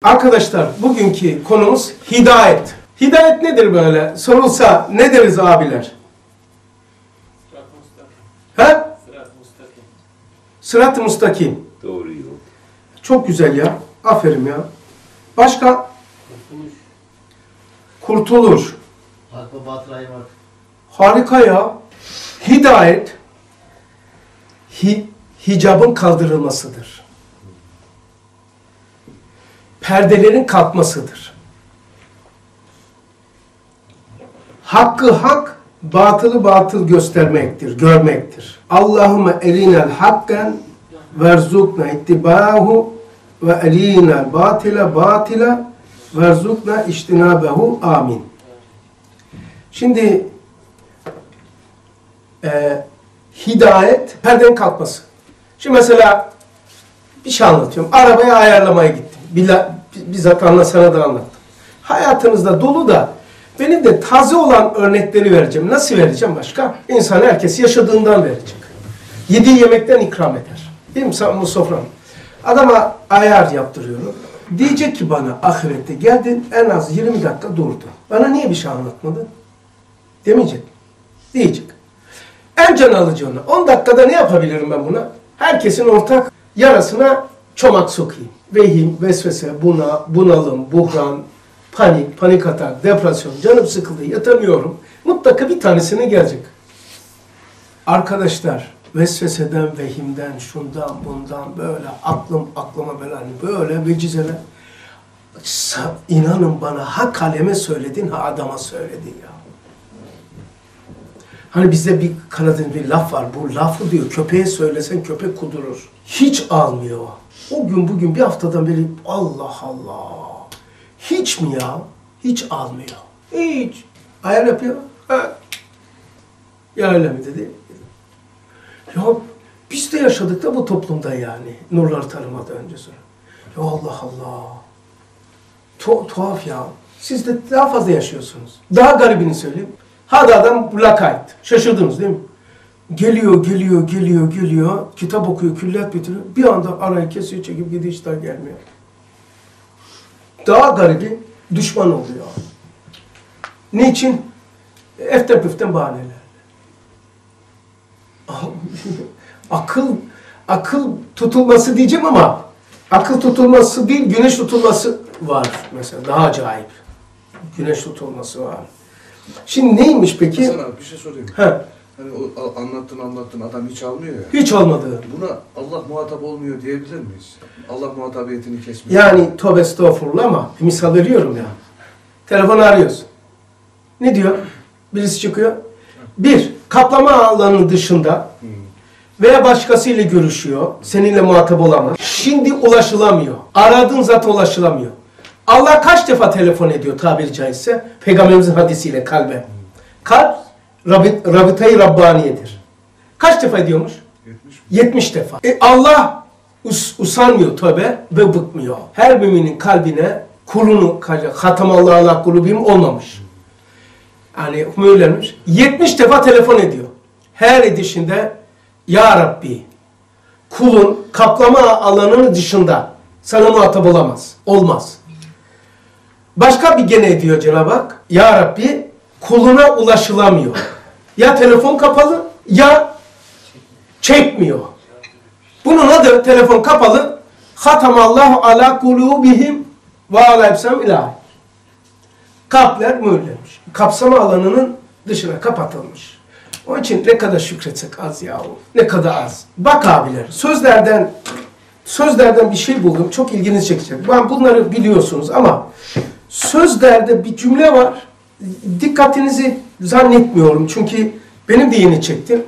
Arkadaşlar bugünkü konumuz hidayet. Hidayet nedir böyle? Sorulsa ne deriz abiler? He? Sırat-ı mustakim. Doğru yol. Çok güzel ya. Aferin ya. Başka? Kurtuluş. Hak ve batıl ayırmak. Harika ya. Hidayet hicabın kaldırılmasıdır. Perdelerin kalkmasıdır. Hakkı hak, batılı batıl göstermektir, görmektir. Allahümme erinel hakken verzukna ittibahu ve erinel batile batila verzukna iştinabehu. Amin. Şimdi hidayet, perdenin kalkması. Şimdi mesela bir şey anlatıyorum. Arabaya ayarlamaya gittim. Bizzat sana da anlattım. Hayatınızda dolu da benim de taze olan örnekleri vereceğim. Nasıl vereceğim başka? İnsan herkes yaşadığından verecek. Yediği yemekten ikram eder. Değil mi? Bu sofram. Adama ayar yaptırıyorum. Diyecek ki bana ahirette geldin en az 20 dakika durdu. Bana niye bir şey anlatmadın? Demeyecek. Diyecek. En can alıcı ona. 10 dakikada ne yapabilirim ben buna? Herkesin ortak yarasına çomak sokayım. Vehim, vesvese, bunalım, buhran, panik atak, depresyon, canım sıkıldı, yatamıyorum. Mutlaka bir tanesine gelecek. Arkadaşlar, vesveseden, vehimden, şundan, bundan böyle aklıma böyle vecizeler. İnanın bana ha kaleme söyledin ha adama söyledin ya. Hani bizde bir Karadeniz bir laf var. Bu lafı diyor köpeğe söylesen köpek kudurur. Hiç almıyor. O gün bugün bir haftadan beri Allah Allah. Hiç mi ya? Hiç almıyor. Hiç. Ayar yapıyor. Ha. Ya öyle mi dedi. Ya biz de yaşadık da bu toplumda yani. Nurlar tanımadan önce sonra. Ya Allah Allah. Tuhaf ya. Siz de daha fazla yaşıyorsunuz. Daha garibini söyleyeyim. Hadi adam lakayt. Şaşırdınız değil mi? Geliyor. Kitap okuyor, külliyat bitiriyor. Bir anda arayı kesiyor, çekip gidiyor, hiç daha gelmiyor. Daha garibi düşman oluyor. Niçin? Eften püften bahaneler. Akıl tutulması diyeceğim ama akıl tutulması değil, güneş tutulması var mesela. Daha acayip. Güneş tutulması var. Şimdi neymiş peki? Sana bir şey sorayım. He. Hani o anlattın adam hiç almıyor ya. Hiç olmadı. Buna Allah muhatap olmuyor diyebilir miyiz? Allah muhatabiyetini kesmiyor. Yani tövbe estağfurullah ama misal veriyorum ya. Telefonu arıyorsun. Ne diyor? Birisi çıkıyor. Bir, kaplama alanının dışında veya başkasıyla görüşüyor. Seninle muhatap olamaz. Şimdi ulaşılamıyor. Aradığın zaten ulaşılamıyor. Allah kaç defa telefon ediyor tabiri caizse? Peygamberimizin hadisiyle kalbe. Kalp, Rabıta-i Rabbaniye'dir. Kaç defa ediyormuş? 70 defa. Allah usanmıyor tövbe ve bıkmıyor. Her müminin kalbine kulunu, hatamallahu ala kulubihim olmamış. Yani mühürlenmiş. 70 defa telefon ediyor. Her edişinde Ya Rabbi, kulun kaplama alanının dışında sana muhatap olamaz. Olmaz. Başka bir gene ediyor Cenab-ı Hak. Ya Rabbi, kuluna ulaşılamıyor. Ya telefon kapalı ya çekmiyor. Bunun adı telefon kapalı. Hatamallahu ala kulubihim ve ala ebsam ilahi. Kalpler mühürlenmiş. Kapsama alanının dışına kapatılmış. Onun için ne kadar şükretsek az yahu. Ne kadar az. Bak abiler, sözlerden bir şey buldum. Çok ilginizi çekecek. Ben bunları biliyorsunuz ama sözlerde bir cümle var. Dikkatinizi zannetmiyorum. Çünkü benim de yeni çektim.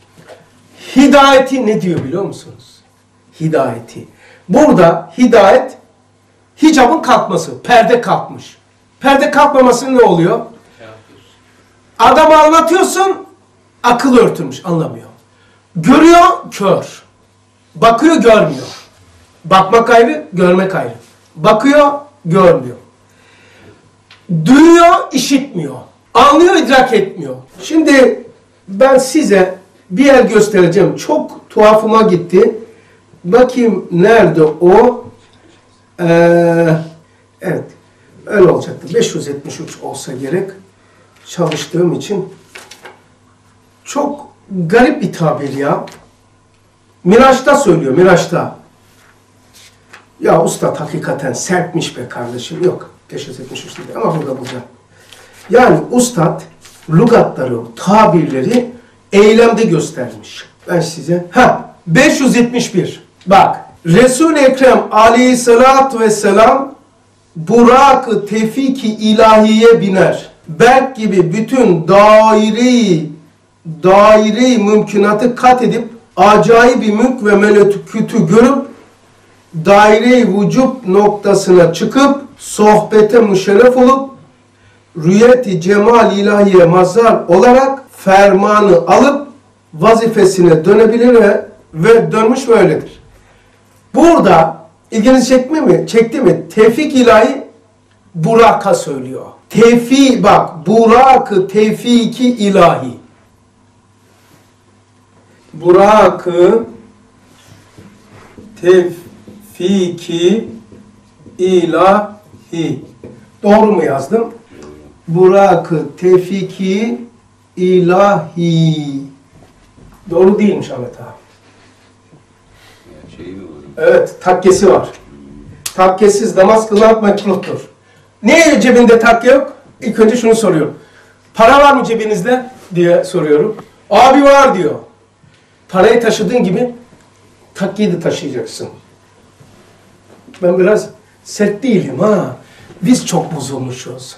Hidayeti ne diyor biliyor musunuz? Hidayeti. Burada hidayet, hicabın kalkması. Perde kalkmış. Perde kalkmaması ne oluyor? Adamı anlatıyorsun, akıl örtülmüş, anlamıyor. Görüyor, kör. Bakıyor, görmüyor. Bakmak ayrı, görmek ayrı. Bakıyor, görmüyor. Duyuyor, işitmiyor. Anlıyor, idrak etmiyor. Şimdi ben size bir yer göstereceğim. Çok tuhafıma gitti. Bakayım nerede o? Evet. Öyle olacaktı. 573 olsa gerek. Çalıştığım için. Çok garip bir tabir ya. Miraç'ta söylüyor. Miraç'ta. Ya ustad hakikaten sertmiş be kardeşim. Yok. 573 değil ama burada bulacağım. Yani ustad lügatları, tabirleri eylemde göstermiş. Ben size... 571. Bak. Resul-i Ekrem aleyhissalatu vesselam Burak-ı tevfik-i ilahiye biner. Berk gibi bütün daire-i mümkünatı kat edip acayip bir mülk ve melekûtü görüp daire-i vücub noktasına çıkıp sohbete müşerref olup rüyet-i cemal ilahiye mazhar olarak fermanı alıp vazifesine dönebilir ve dönmüş ve öyledir. Burada ilginizi çekti mi? Tevfik ilahi Burak'a söylüyor. Bak Burak-ı tevfiki ilahi. Burak-ı tevfiki ilahi. Doğru mu yazdım? Burak-ı tevfiki ilahi. Doğru değilmiş Ahmet abi. Evet, takkesi var. Takkesiz namaz kılmak mekruhtur. Niye cebinde takke yok? İlk önce şunu soruyorum. Para var mı cebinizde? Diye soruyorum. Abi var diyor. Parayı taşıdığın gibi takkeyi de taşıyacaksın. Ben biraz sert değilim ha. Biz çok bozulmuşuz.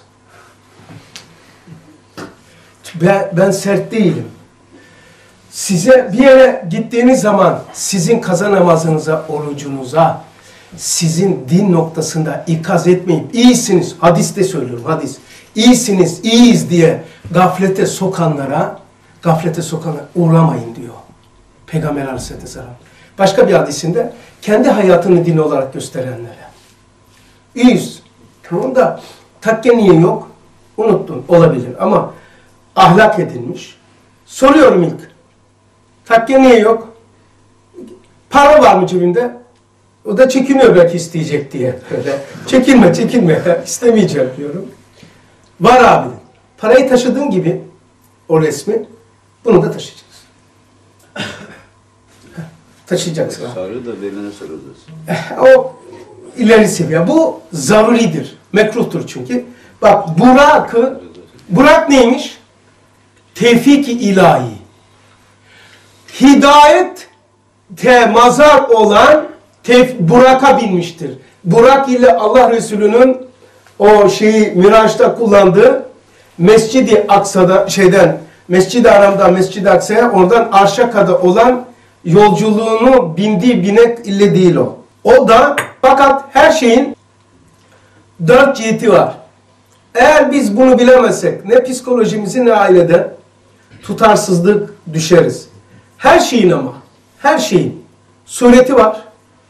Ben sert değilim. Size bir yere gittiğiniz zaman sizin kaza namazınıza, orucunuza, sizin din noktasında ikaz etmeyip iyisiniz, hadiste söylüyorum hadis, iyisiniz, iyiyiz diye gaflete sokanlara uğramayın diyor. Peygamber Aleyhisselam. Başka bir hadisinde kendi hayatını din olarak gösterenlere. İyiyiz. Tamam da takke niye yok? Unuttun. Olabilir ama ahlak edilmiş. Soruyorum ilk. Takke niye yok? Para var mı cebinde? O da çekiniyor belki isteyecek diye. Öyle. Çekinme. İstemeyeceğim diyorum. Var abi. Parayı taşıdığın gibi o resmi bunu da taşıyacaksın. Taşıyacaksın. Sarı da beline sarılır. O ileri seviye. Bu zaruridir. Mekruhtur çünkü. Bak Burak neymiş? Tevfik-i ilahi. Hidayet mazhar olan Burak'a binmiştir. Burak ile Allah Resulü'nün o Miraç'ta kullandığı Mescid-i Aksa'da Mescid-i Haram'dan Mescid-i Aksa'ya oradan Arş'a kadar olan yolculuğunu bindiği binek ile değil o. O da fakat her şeyin 4 ciheti var. Eğer biz bunu bilemezsek ne psikolojimizi ne ailede tutarsızlık düşeriz. Her şeyin sureti var.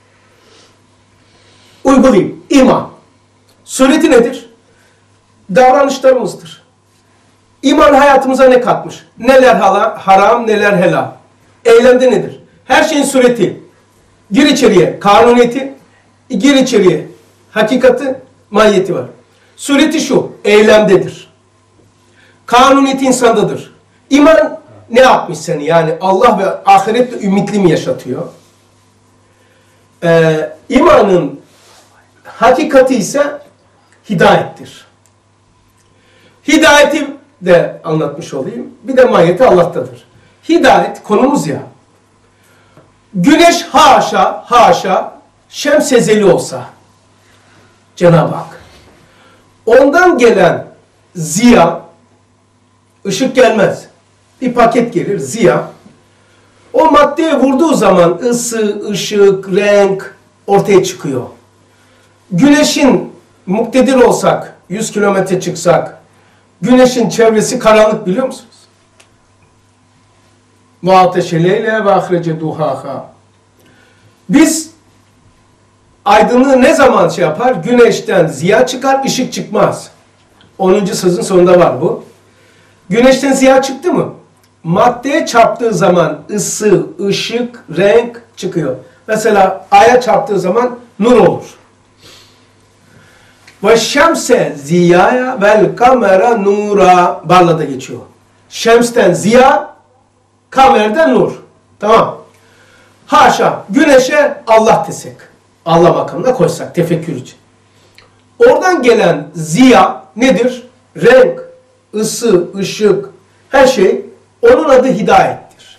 Uygulayayım. İman. Sureti nedir? Davranışlarımızdır. İman hayatımıza ne katmış? Neler haram, neler helal. Eylemde nedir? Her şeyin sureti. Gir içeriye kanuniyeti, gir içeriye hakikati, mahiyeti var. Sureti şu, eylemdedir. Kanuniyeti insandadır. İman ne yapmış seni? Yani Allah ve ahirette ümitli mi yaşatıyor? İmanın hakikati ise hidayettir. Hidayeti de anlatmış olayım. Bir de mahiyeti Allah'tadır. Hidayet konumuz ya. Güneş haşa şemsezeli olsa Cenab-ı Hak ondan gelen ziya, ışık gelmez. Bir paket gelir, ziya. O maddeye vurduğu zaman ısı, ışık, renk ortaya çıkıyor. Güneşin muktedir olsak, 100 kilometre çıksak, güneşin çevresi karanlık biliyor musunuz? وَاَتَشَ لَيْلَ وَاَخْرَجَ دُحَاهَا. Biz aydınlığı ne zaman yapar? Güneşten ziya çıkar, ışık çıkmaz. 10. sözün sonunda var bu. Güneşten ziya çıktı mı? Maddeye çarptığı zaman ısı, ışık, renk çıkıyor. Mesela aya çarptığı zaman nur olur. Ve şemse ziyaya vel kamera nura. Barla'da geçiyor. Şemsten ziya, kamerden nur. Tamam. Haşa, güneşe Allah desek. Allah makamına koysak, tefekkür için. Oradan gelen ziya nedir? Renk, ısı, ışık, her şey. Onun adı hidayettir.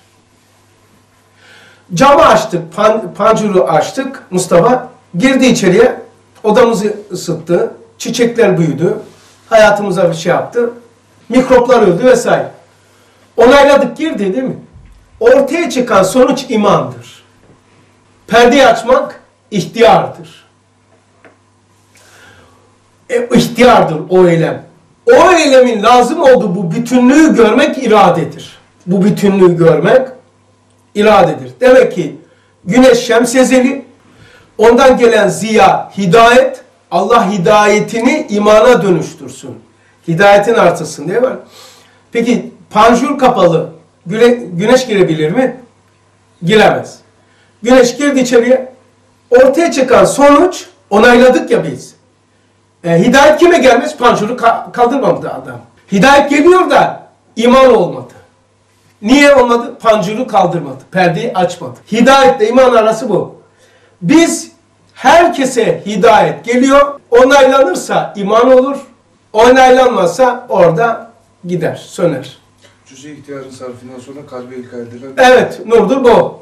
Camı açtık, pancuru açtık. Mustafa girdi içeriye. Odamızı ısıttı. Çiçekler büyüdü. Hayatımıza bir şey yaptı. Mikroplar öldü vesaire. Onayladık, girdi değil mi? Ortaya çıkan sonuç imandır. Perdeyi açmak ihtiyardır. İhtiyardır o eylem. O eylemin lazım olduğu bu bütünlüğü görmek iradedir. Bu bütünlüğü görmek iradedir. Demek ki güneş şemsezeli, ondan gelen ziya hidayet, Allah hidayetini imana dönüştürsün. Hidayetin artırsın diye var. Peki panjur kapalı, güneş girebilir mi? Giremez. Güneş girdi içeriye, ortaya çıkan sonuç, onayladık ya biz. Hidayet kime gelmez? Panjuru kaldırmadı adam. Hidayet geliyor da iman olmadı. Niye olmadı? Panjuru kaldırmadı. Perdeyi açmadı. Hidayetle iman arası bu. Biz herkese hidayet geliyor. Onaylanırsa iman olur. Onaylanmazsa orada gider, söner. Cüz-i ihtiyarın sarfından sonra kalbe ilk edilen... Evet, nurdur bu.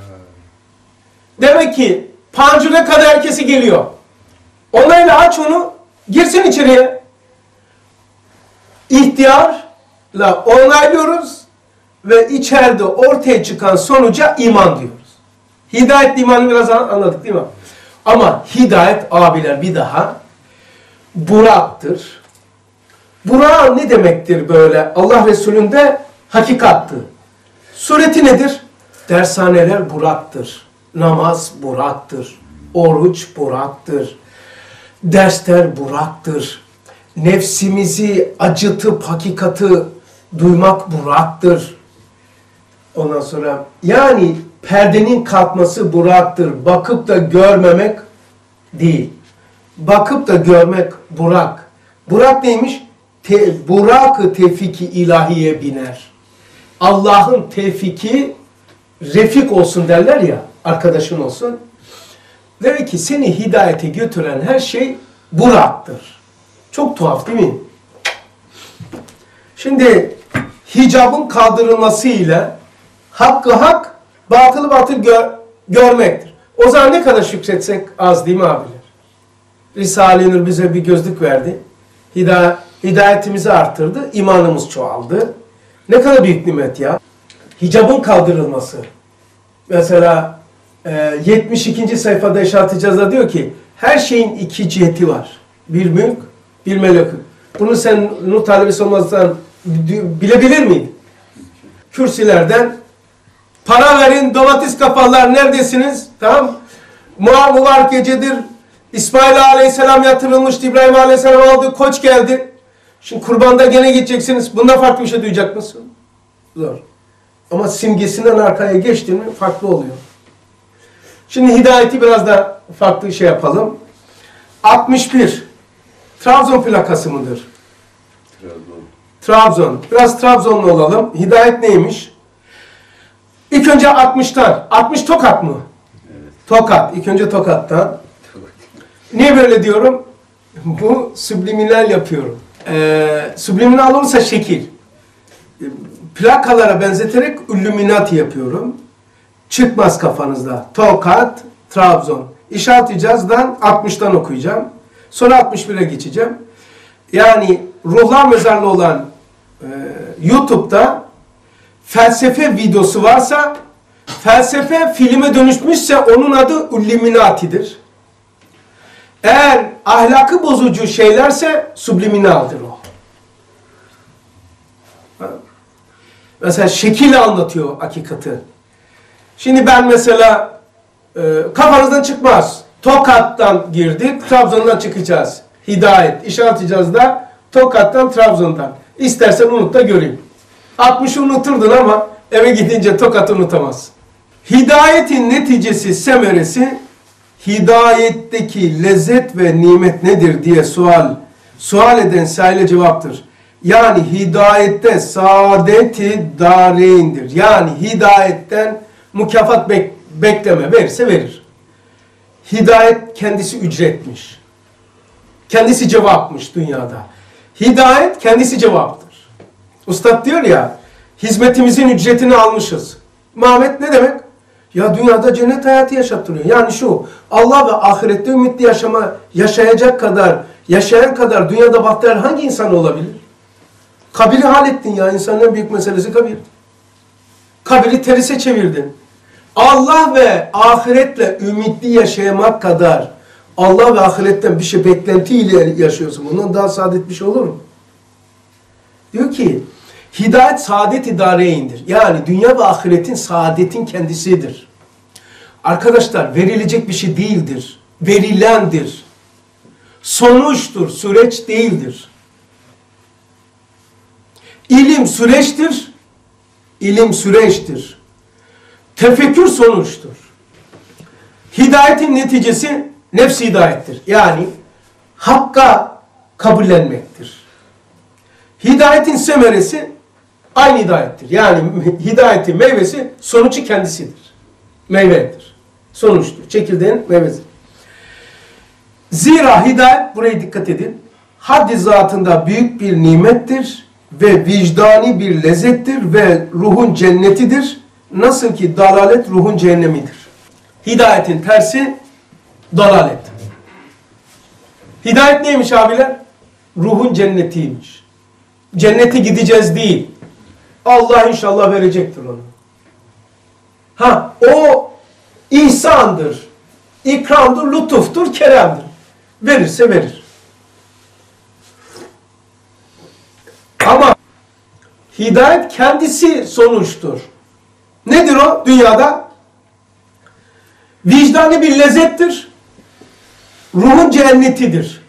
Demek ki pancura kadar herkesi geliyor. Onayla aç onu, girsin içeriye. İhtiyarla onaylıyoruz ve içeride ortaya çıkan sonuca iman diyoruz. Hidayet imanı biraz anladık değil mi? Ama hidayet abiler bir daha Burak'tır. Burak ne demektir böyle? Allah Resulü'nde hakikattı. Sureti nedir? Dershaneler Burak'tır. Namaz Burak'tır. Oruç Burak'tır. Dersler Burak'tır. Nefsimizi acıtıp hakikati duymak Burak'tır. Ondan sonra yani perdenin kalkması Burak'tır. Bakıp da görmemek değil. Bakıp da görmek Burak. Burak neymiş? Burak-ı tevfiki ilahiye biner. Allah'ın tevfiki refik olsun derler ya, arkadaşın olsun. Demek ki seni hidayete götüren her şey Burak'tır. Çok tuhaf değil mi? Şimdi hicabın kaldırılmasıyla hakkı hak, batılı batıl görmektir. O zaman ne kadar şükretsek az değil mi abiler? Risale-i Nur bize bir gözlük verdi. Hidayetimizi arttırdı, imanımız çoğaldı. Ne kadar büyük nimet ya. Hicabın kaldırılması. Mesela 72. sayfada İşaret-i Ceza'da diyor ki her şeyin iki ciheti var. Bir mülk, bir melekut. Bunu sen nur talebesi olmazsan bilebilir miydin? Kürsilerden para verin, domates kafalar neredesiniz? Tamam. Mübarek gecedir. İsmail Aleyhisselam yatırılmıştı. İbrahim Aleyhisselam aldı. Koç geldi. Şimdi kurbanda gene gideceksiniz. Bundan farklı bir şey duyacak mısın? Zor. Ama simgesinden arkaya geçtin mi farklı oluyor. Şimdi hidayeti biraz da farklı şey yapalım. 61. Trabzon plakası mıdır? Trabzon. Biraz Trabzonlu olalım. Hidayet neymiş? İlk önce 60'tan. 60 Tokat mı? Evet. Tokat. İlk önce Tokat'tan. Niye böyle diyorum? Bu subliminal yapıyorum. Subliminal olursa şekil. Plakalara benzeterek Illuminati yapıyorum. Çıkmaz kafanızda. Tokat, Trabzon. İşaret-i Caz'dan 60'tan okuyacağım. Sonra 61'e geçeceğim. Yani Ruhlar Mezarlığı olan YouTube'da felsefe videosu varsa, felsefe filme dönüşmüşse onun adı Illuminati'dir. Eğer ahlakı bozucu şeylerse subliminaldir o. Mesela şekil anlatıyor hakikati. Şimdi ben mesela kafanızdan çıkmaz. Tokat'tan girdik, Trabzon'dan çıkacağız. Hidayet, İşaret-i Caz'da Tokat'tan, Trabzon'dan. İstersen unut da göreyim. 60'ı unuturdun ama eve gidince Tokat'ı unutamazsın. Hidayetin neticesi, semeresi hidayetteki lezzet ve nimet nedir diye sual eden saile cevaptır. Yani hidayette saadeti dareindir. Yani hidayetten mükafat bekleme, verirse verir. Hidayet kendisi ücretmiş. Kendisi cevapmış dünyada. Hidayet kendisi cevaptır. Ustad diyor ya, hizmetimizin ücretini almışız. Muhammed ne demek? Ya dünyada cennet hayatı yaşattırıyor. Yani şu, Allah ve ahirette ümitli yaşayan kadar dünyada bahtiyar hangi insan olabilir? Kabiri hallettin ya, insanın en büyük meselesi kabir. Kabiri terise çevirdin. Allah ve ahiretle ümitli yaşamak kadar Allah ve ahiretten bir şey beklentiyle yaşıyorsun. Bundan daha saadet bir şey olur mu? Diyor ki, hidayet saadet idareyindir. Yani dünya ve ahiretin saadetin kendisidir. Arkadaşlar verilecek bir şey değildir. Verilendir. Sonuçtur, süreç değildir. İlim süreçtir. İlim süreçtir. Tefekkür sonuçtur. Hidayetin neticesi nefs hidayettir. Yani hakka kabullenmektir. Hidayetin semeresi aynı hidayettir. Yani hidayetin meyvesi sonucu kendisidir. Meyvedir. Sonuçtur. Çekirdeğin meyvesi. Zira hidayet, buraya dikkat edin, haddi zatında büyük bir nimettir ve vicdani bir lezzettir ve ruhun cennetidir. Nasıl ki dalalet ruhun cehennemidir. Hidayetin tersi dalalet. Hidayet neymiş abiler? Ruhun cennetiymiş. Cennete gideceğiz değil. Allah inşallah verecektir onu. Ha, o ihsandır, ikramdır, lütuftur, keremdir. Verirse verir. Ama hidayet kendisi sonuçtur. Nedir o dünyada? Vicdani bir lezzettir. Ruhun cennetidir.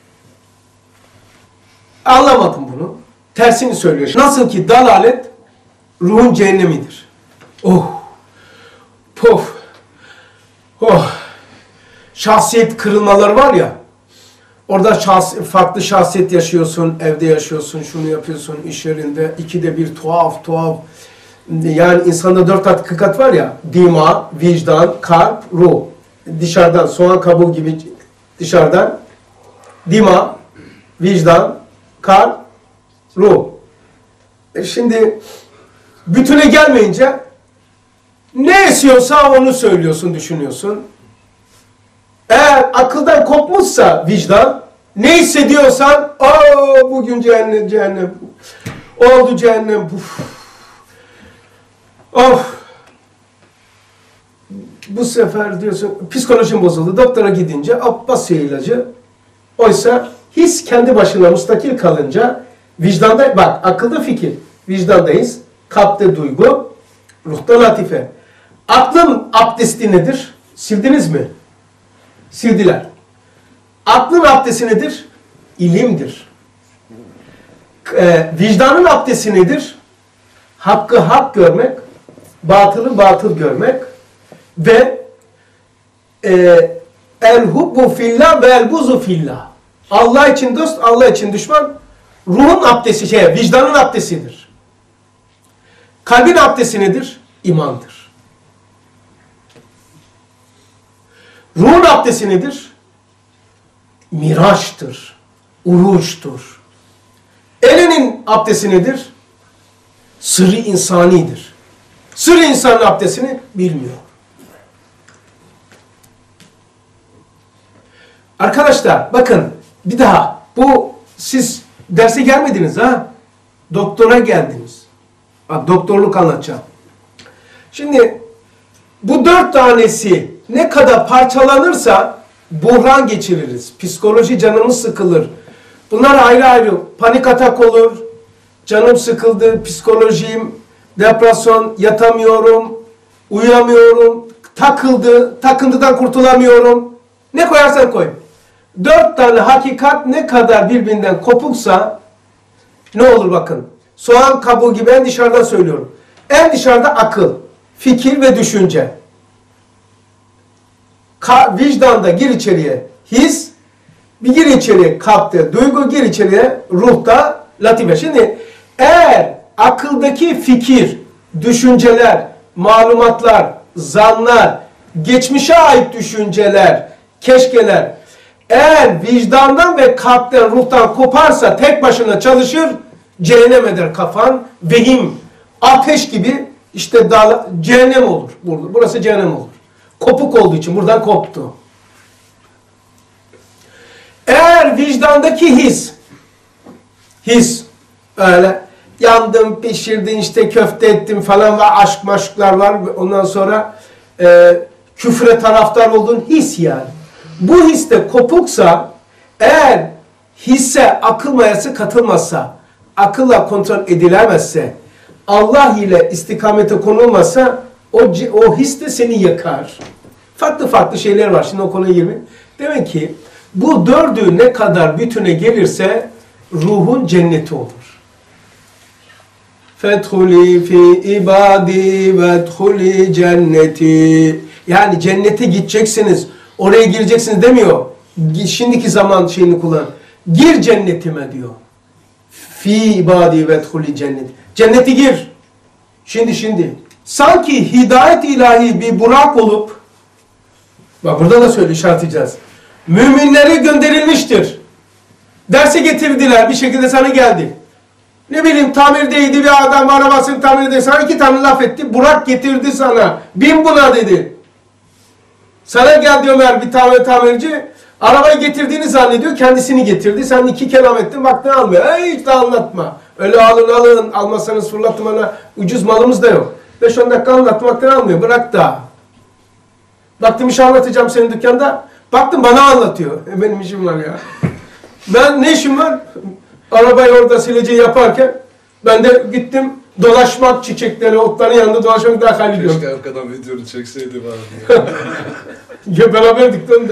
Anlamadım bunu. Tersini söylüyor. Nasıl ki dalalet ruhun cehennemidir. Oh. Pof. Oh. Şahsiyet kırılmaları var ya. Orada farklı şahsiyet yaşıyorsun, evde yaşıyorsun, şunu yapıyorsun, iş yerinde. İkide bir tuhaf. Yani insanda 4 hakikat var ya. Dima, vicdan, kalp, ruh. Dışarıdan soğan kabuğu gibi dışarıdan. Dima, vicdan, kalp, ruh. Şimdi bütüne gelmeyince ne esiyorsa onu söylüyorsun, düşünüyorsun. Eğer akıldan kopmuşsa vicdan, ne hissediyorsan, bugün cehennem, oldu cehennem, bu sefer diyorsun, psikolojim bozuldu, doktora gidince, basıyor ilacı. Oysa his kendi başına müstakil kalınca, vicdanda, bak akılda fikir, vicdandayız, kalpte duygu, ruhta latife. Aklın abdesti nedir? Sildiniz mi? Sildiler. Aklın abdesti nedir? İlimdir. Vicdanın abdesti nedir? Hakkı hak görmek, batılı batıl görmek ve el-hubbu fillah ve el-buzu fillah. Allah için dost, Allah için düşman. Ruhun abdesti, vicdanın abdestidir. Kalbin abdesti nedir? İmandır. Ruhun abdesti nedir? Miraçtır, uruçtur. Elinin abdesti nedir? Sırrı insanidir. Sırrı insanın abdestini bilmiyor. Arkadaşlar bakın bir daha, bu siz derse gelmediniz ha? Doktora geldiniz. Doktorluk anlatacağım. Şimdi bu 4 tanesi ne kadar parçalanırsa buhran geçiririz. Psikoloji, canımız sıkılır. Bunlar ayrı ayrı. Panik atak olur. Canım sıkıldı, psikolojim, depresyon, yatamıyorum, uyuyamıyorum, takıntıdan kurtulamıyorum. Ne koyarsan koy. 4 tane hakikat ne kadar birbirinden kopuksa ne olur bakın. Soğan kabuğu gibi, en dışarıdan söylüyorum. En dışarıda akıl, fikir ve düşünce. vicdanda gir içeriye his, bir gir içeriye kalpte duygu, gir içeriye ruhta latife. Şimdi eğer akıldaki fikir, düşünceler, malumatlar, zanlar, geçmişe ait düşünceler, keşkeler eğer vicdandan ve kalpten, ruhtan koparsa tek başına çalışır, cehennem eder kafan, vehim, ateş gibi işte cehennem olur. Burası cehennem olur. Kopuk olduğu için buradan koptu. Eğer vicdandaki his öyle yandım, pişirdin, işte köfte ettim falan var, aşk maşklar var. Ondan sonra küfre taraftar olduğun his yani. Bu his de kopuksa, eğer hisse akıl mayası katılmazsa, akılla kontrol edilemezse, Allah ile istikamete konulmazsa o his de seni yakar. Farklı farklı şeyler var. Şimdi o konuya girmeyeyim. Demek ki bu dördü ne kadar bütüne gelirse ruhun cenneti olur. Fethuli fi ibadi vethuli cenneti. Yani cennete gideceksiniz, oraya gireceksiniz demiyor. Şimdiki zaman şeyini kullan. Gir cennetime diyor. Fi ibadi vethuli cenneti. Cenneti gir. Şimdi. Sanki hidayet ilahi bir burak olup, bak burada da söyle, işaretleyeceğiz. Müminlere gönderilmiştir. Dersi getirdiler, bir şekilde sana geldi. Ne bileyim tamirdeydi bir adam, arabasını tamirde, sana 2 tane laf etti. Burak getirdi sana. Bin buna dedi. Sana geldi Ömer, bir tamirci. Arabayı getirdiğini zannediyor, kendisini getirdi. Sen 2 kelam ettin, vaktini almıyor. Hiç de anlatma. Öyle alın, almazsanız fırlattım ona. Ucuz malımız da yok. 5-10 dakika anlattım, vaktini almıyor. Bırak da. Baktım iş anlatacağım senin dükkanda. Baktım bana anlatıyor. Benim işim var ya. Ben ne işim var? Arabayı orada sileceği yaparken ben de gittim dolaşmak, çiçekleri, otların yanında dolaşmak daha hayli diyorum. Keşke arkadan videonu çekseydim abi. Ya beraberdik de onda.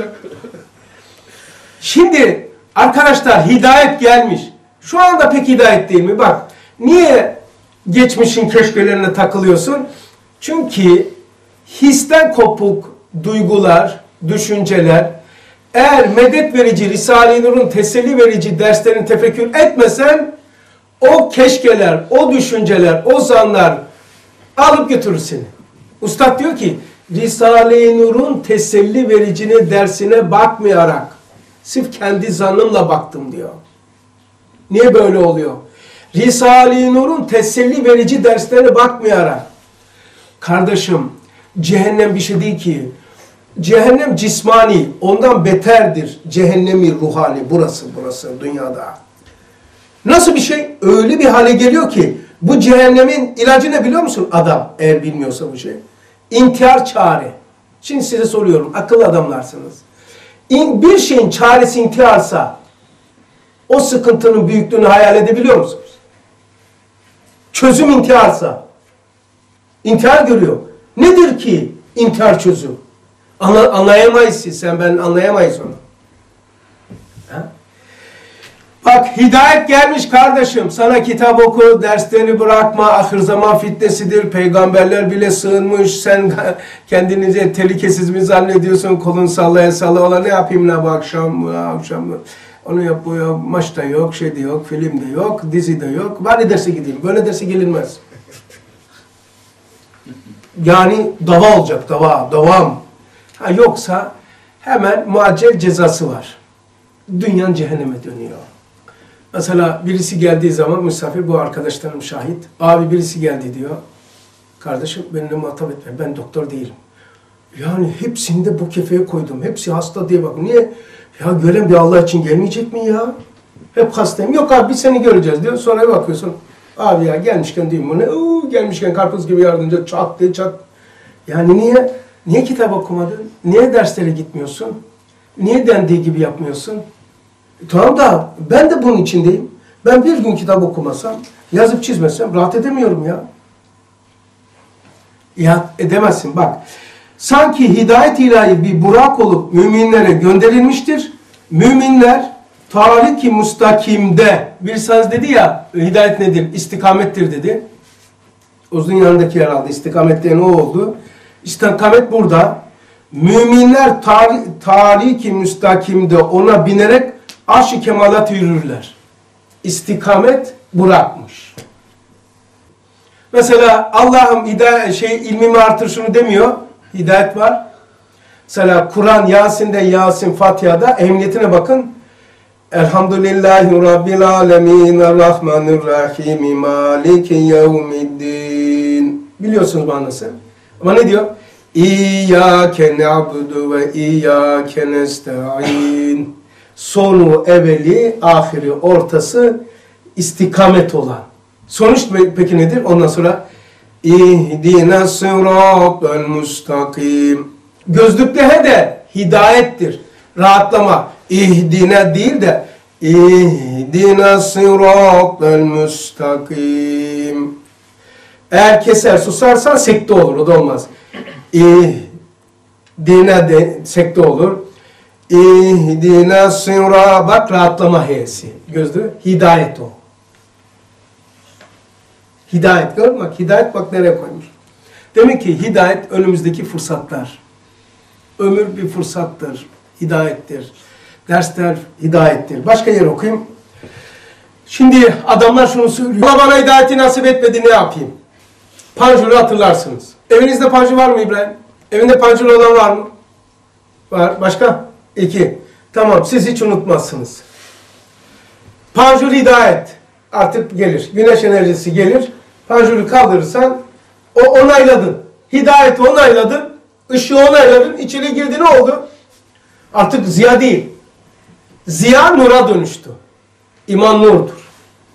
Şimdi arkadaşlar hidayet gelmiş. Şu anda pek hidayet değil mi? Bak niye geçmişin keşkelerine takılıyorsun? Çünkü histen kopuk duygular, düşünceler, eğer medet verici, Risale-i Nur'un teselli verici derslerini tefekkür etmesen, o keşkeler, o düşünceler, o zanlar alıp götürür seni. Ustad diyor ki, Risale-i Nur'un teselli vericine dersine bakmayarak, sırf kendi zannımla baktım diyor. Niye böyle oluyor? Risale-i Nur'un teselli verici derslerine bakmayarak, kardeşim, cehennem bir şey değil ki. Cehennem cismani, ondan beterdir. Cehennemi ruhani, burası dünyada. Nasıl bir şey? Öyle bir hale geliyor ki, bu cehennemin ilacı ne biliyor musun? Adam, eğer bilmiyorsa bu şey. İntihar çare. Şimdi size soruyorum, akıllı adamlarsınız. Bir şeyin çaresi intiharsa, o sıkıntının büyüklüğünü hayal edebiliyor musunuz? Çözüm intiharsa, intihar görüyor. Nedir ki intihar çözüm? Anlayamayız siz, sen ben anlayamayız onu. Ha? Bak hidayet gelmiş kardeşim, sana kitap oku, derslerini bırakma, ahir zaman fitnesidir, peygamberler bile sığınmış, sen kendinizi tehlikesiz mi zannediyorsun, kolun sallaya sallaya, ne yapayım ne bu akşam onu yap, bu yok, maçta yok, şey de yok, film de yok, dizi de yok, bari derse gideyim, böyle derse gelinmez. Yani dava olacak, davam. Ha, yoksa hemen muaccel cezası var. Dünyan cehenneme dönüyor. Mesela birisi geldiği zaman misafir, bu arkadaşlarım şahit. Abi birisi geldi diyor. Kardeşim benimle muhatap etme, ben doktor değilim. Yani hepsini de bu kefeye koydum. Hepsi hasta diye bak. Niye? Ya gören bir Allah için gelmeyecek mi ya? Hep hastayım. Yok abi biz seni göreceğiz diyor. Sonra bakıyorsun. Abi ya gelmişken diyeyim bunu. Gelmişken karpuz gibi yardımcı çat diye çat. Yani niye? Niye kitap okumadın? Niye derslere gitmiyorsun? Niye dendiği gibi yapmıyorsun? Tamam da ben de bunun içindeyim. Ben bir gün kitap okumasam, yazıp çizmesem rahat edemiyorum ya. Ya edemezsin bak. Sanki hidayet ilahi bir burak olup müminlere gönderilmiştir. Müminler tariki mustakimde, bir söz dedi ya, hidayet nedir? İstikamettir dedi. Uzun yanındaki herhalde istikamet diye ne oldu? İstikamet burada. Müminler tariki müstakimde ona binerek arş-ı kemalat yürürler. İstikamet bırakmış. Mesela Allah'ım ilmimi artır şunu demiyor. Hidayet var. Mesela Kur'an, Yasin'de, Yasin, Fatiha'da emniyetine bakın. Elhamdülillahi Rabbil alemin, Errahmanirrahim, Maliki yevmiddin. Biliyorsunuz manası. Ama ne diyor? İyyâke na'budu ve iyyâke nesta'in. Sonu, evveli, ahiri, ortası istikamet olan. Sonuç peki nedir? Ondan sonra İhdine sıratel mustakim. Gözlükte he de hidayettir. Rahatlama. İhdine değil de İhdine sıratel mustakim. Eğer keser susarsan sekte olur. O da olmaz. İhdine de sekte olur. İhdine sıra, bak rahatlama heyesi. Gözlüğü hidayet o. Hidayet, gördün mü? Hidayet bak nereye koymuş. Demek ki hidayet önümüzdeki fırsatlar. Ömür bir fırsattır. Hidayettir. Dersler hidayettir. Başka yer okuyayım. Şimdi adamlar şunu söylüyor. Allah bana hidayeti nasip etmedi, ne yapayım? Panjuru hatırlarsınız. Evinizde panjur var mı İbrahim? Evinde panjur olan var mı? Var. Başka? 2. Tamam, siz hiç unutmazsınız. Panjur hidayet. Artık gelir. Güneş enerjisi gelir. Panjuru kaldırırsan o onayladın. Hidayeti onayladın. Işığı onayladın. İçeri girdi, ne oldu? Artık ziya değil. Ziya nura dönüştü. İman nurdur.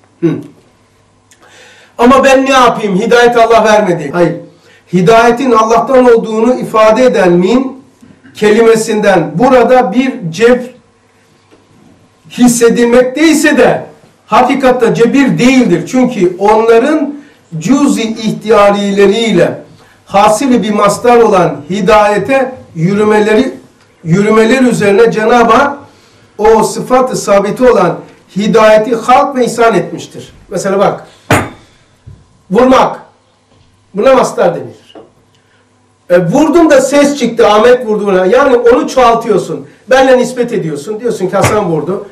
Ama ben ne yapayım? Hidayet Allah vermedi. Hayır. Hidayetin Allah'tan olduğunu ifade eden min kelimesinden burada bir cebr hissedilmekteyse de hakikatte cebir değildir. Çünkü onların cüz-i ihtiyarileriyle hasili bir mastar olan hidayete yürümeleri üzerine Cenab-ı Hak o sıfat-ı sabiti olan hidayeti halk ve ihsan etmiştir. Mesela bak, vurmak, buna mastar denir. Vurdum da ses çıktı, Ahmet vurdu buna. Yani onu çoğaltıyorsun. Benle nispet ediyorsun. Diyorsun ki Hasan vurdu.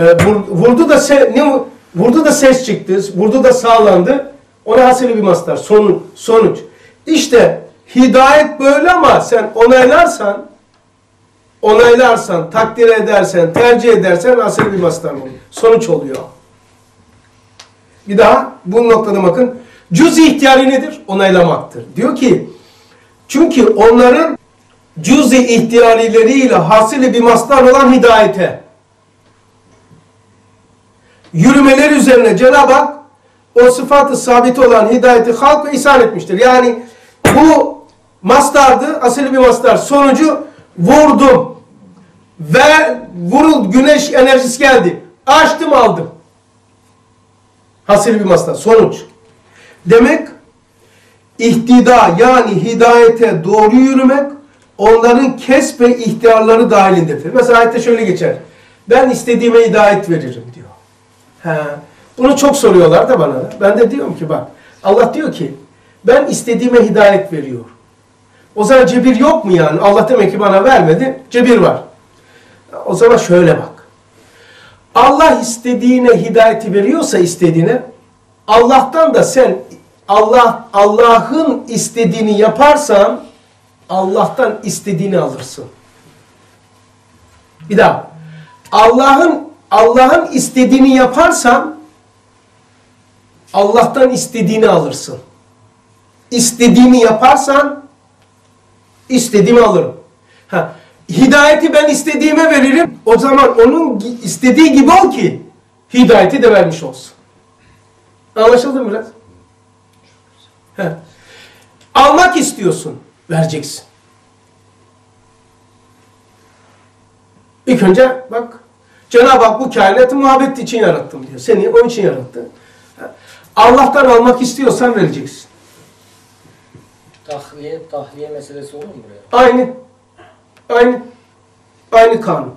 Vurdu da ses çıktı. Vurdu da sağlandı. Ona hasili bir mastar. Sonuç. İşte hidayet böyle ama sen onaylarsan, takdir edersen, tercih edersen hasili bir mastar oluyor. Sonuç oluyor. Bir daha bu noktada bakın. Cüz-i ihtiyari nedir? Onaylamaktır. Diyor ki çünkü onların cüz-i ihtiyarileriyle hasili bir mastar olan hidayete yürümeleri üzerine Cenab-ı Hak o sıfatı sabiti olan hidayeti halka ihsan etmiştir. Yani bu mastardı, asili bir mastar. Sonucu vurdum ve güneş enerjisi geldi. Açtım, aldım. Hasili bir mastar. Sonuç. Demek ihtida yani hidayete doğru yürümek onların kesb ve ihtiyarları dahilindedir. Mesela ayette şöyle geçer. Ben istediğime hidayet veririm diyor. Bunu çok soruyorlar da bana. Ben de diyorum ki bak, Allah diyor ki ben istediğime hidayet veriyor. O zaman cebir yok mu yani? Allah demek ki bana vermedi, cebir var. O zaman şöyle bak. Allah istediğine hidayeti veriyorsa istediğine, Allah'tan da sen Allah'ın istediğini yaparsan Allah'tan istediğini alırsın. Bir daha. Allah'ın istediğini yaparsan Allah'tan istediğini alırsın. İstediğini yaparsan istediğimi alırım. Hidayeti ben istediğime veririm. O zaman onun istediği gibi ol ki hidayeti de vermiş olsun. Anlaşıldı mı biraz? Almak istiyorsun. Vereceksin. İlk önce bak, Cenab-ı Hak bu kainatı muhabbet için yarattım diyor. Seni onun için yarattı. Allah'tan almak istiyorsan vereceksin. Tahliye meselesi olur mu buraya? Aynı kanun.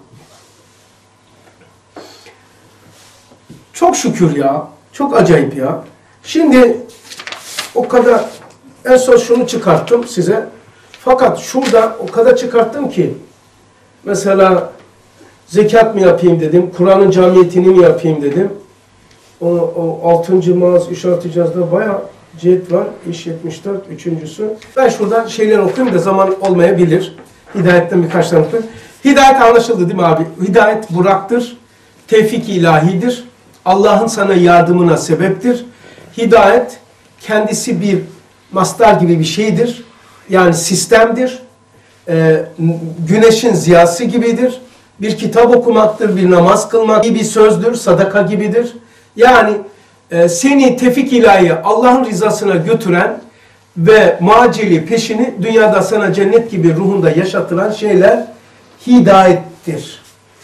Çok şükür ya. Çok acayip ya. Şimdi o kadar en son şunu çıkarttım size. Fakat şurada o kadar çıkarttım ki mesela zekat mı yapayım dedim, Kur'an'ın camiyetini mi yapayım dedim. O 6. Maaz İşaret İcaz'da bayağı cihet var. İş 74, üçüncüsü. Ben şuradan şeyler okuyayım da zaman olmayabilir. Hidayetten birkaç tane okuyayım. Hidayet anlaşıldı değil mi abi? Hidayet Burak'tır. Tevfik ilahidir. Allah'ın sana yardımına sebeptir. Hidayet kendisi bir mastar gibi bir şeydir. Yani sistemdir. Güneşin ziyası gibidir. Bir kitap okumaktır, bir namaz kılmak, bir sözdür, sadaka gibidir. Yani seni tevfik ilahi Allah'ın rızasına götüren ve muacili peşini dünyada sana cennet gibi ruhunda yaşatılan şeyler hidayettir.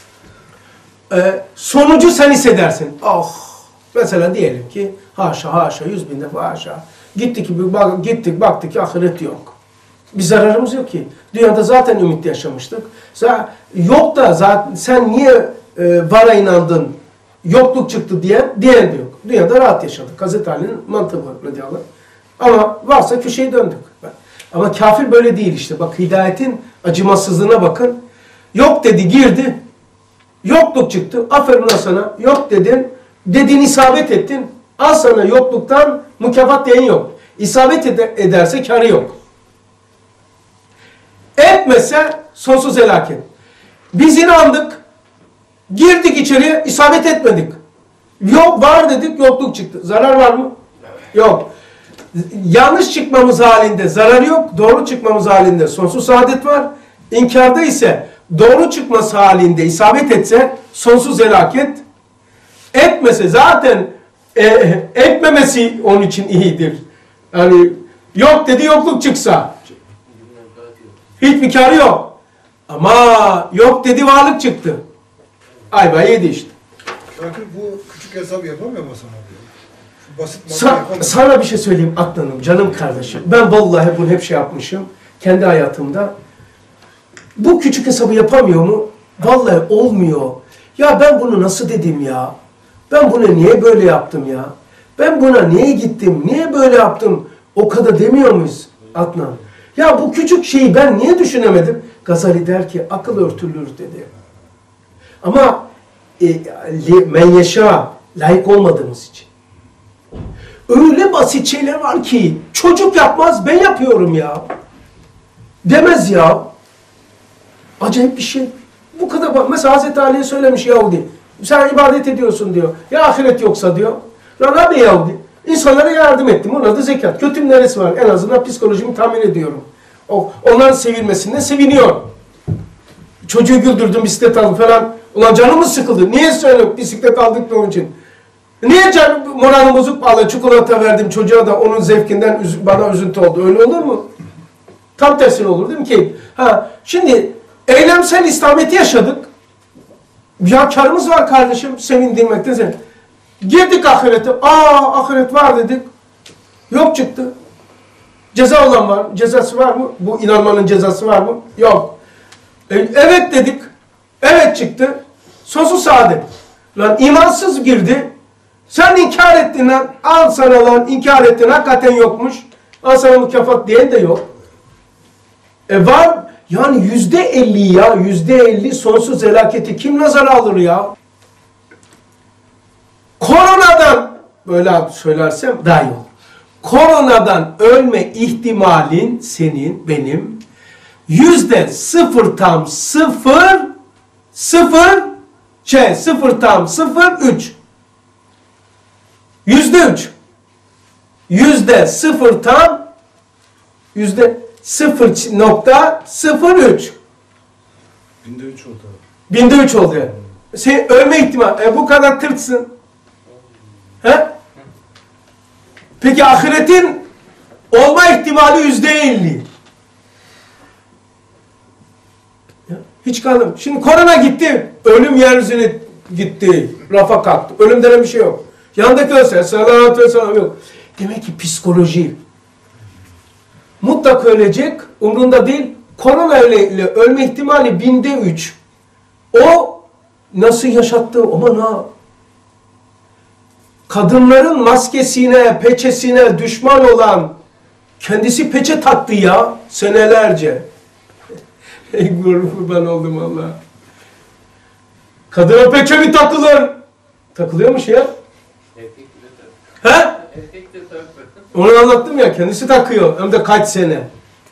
Sonucu sen hissedersin. Oh! Mesela diyelim ki haşa 100 bin defa haşa. Gittik baktık ki ahiret yok. Bir zararımız yok ki. Dünyada zaten ümitli yaşamıştık. Yok da zaten sen niye vara inandın, yokluk çıktı diyen de yok. Dünyada rahat yaşadık. Hazreti Ali'nin mantığı var radıyallahu. Ama varsa köşeye döndük. Ama kafir böyle değil işte. Bak hidayetin acımasızlığına bakın. Yok dedi girdi. Yokluk çıktı. Aferin sana. Yok dedin. Dediğin isabet ettin. Al sana yokluktan mükafat diyen yok. İsabet ederse kârı yok. Etmese sonsuz helaket. Biz inandık. Girdik içeriye, isabet etmedik. Yok var dedik, yokluk çıktı. Zarar var mı? Yok. Yanlış çıkmamız halinde zarar yok. Doğru çıkmamız halinde sonsuz saadet var. İnkarda ise doğru çıkması halinde isabet etse sonsuz helaket. Etmese zaten etmemesi onun için iyidir. Yani yok dedi yokluk çıksa. Hiçbir kârı yok. Ama yok dedi varlık çıktı. Ayva yedi işte. Şakir bu küçük hesap yapamıyor mu sana? Şu basit yapamıyor. Sana bir şey söyleyeyim Adnan'ım, canım kardeşim. Ben vallahi bunu hep şey yapmışım. Kendi hayatımda. Bu küçük hesabı yapamıyor mu? Vallahi olmuyor. Ya ben bunu nasıl dedim ya? Ben buna niye böyle yaptım ya? Ben buna niye gittim? Niye böyle yaptım? O kadar demiyor muyuz Adnan? Ya bu küçük şeyi ben niye düşünemedim? Gazali der ki akıl örtülür dedi. Ama men yaşa layık olmadığımız için. Öyle basit şeyler var ki çocuk yapmaz ben yapıyorum ya. Demez ya. Acayip bir şey. Bu kadar bak. Mesela Hazreti Ali'ye söylemiş Yahudi. Sen ibadet ediyorsun diyor. Ya ahiret yoksa diyor. Lan abi Yahudi. İnsanlara yardım ettim. Onun adı zekat. Kötüm neresi var? En azından psikolojimi tahmin ediyorum. Onların sevilmesinde seviniyor. Çocuğu güldürdüm, bisiklet aldım falan. Ulan canımız sıkıldı. Niye söyle bisiklet aldık da onun için? Niye canım moralim bozuk bağlı çikolata verdim çocuğa da onun zevkinden bana üzüntü oldu. Öyle olur mu? Tam tersine olur değil mi ki? Şimdi eylemsel İslamiyet'i yaşadık. Ya karımız var kardeşim sevindirmekten sen. Girdik ahirete. Ahiret var dedik. Yok çıktı. Ceza olan var. Cezası var mı? Bu inanmanın cezası var mı? Yok. Evet dedik. Evet çıktı. Sonsuz saadet. Lan imansız girdi. Sen inkar ettin lan. Al sana lan inkar ettin. Hakikaten yokmuş. Al sana mükafat diyen de yok. Var. Yani %50 ya. %50 sonsuz helaketi kim nazara alır ya? Koronadan böyle söylersem daha iyi olur. Koronadan ölme ihtimalin senin, benim %0,003. %3. %0,03. Binde 3 oldu. Binde 3 oldu. Sen ölme ihtimali. Bu kadar tırtsın. He? Peki ahiretin olma ihtimali %50. Hiç kaldım. Şimdi korona gitti. Ölüm yeryüzüne gitti. Rafa kalktı. Ölüm denen bir şey yok. Yanındaki ölse salatü ve selam yok. Demek ki psikoloji. Mutlaka ölecek. Umrunda değil. Korona ile ölme ihtimali %3. O nasıl yaşattı? Aman ha. Kadınların maskesine, peçesine düşman olan kendisi peçe taktı ya. senelerce. Ey kurban oldum Allah. Kadına peçe mi takılır? Takılıyormuş ya. He? Onu anlattım ya, kendisi takıyor. Hem de kaç sene.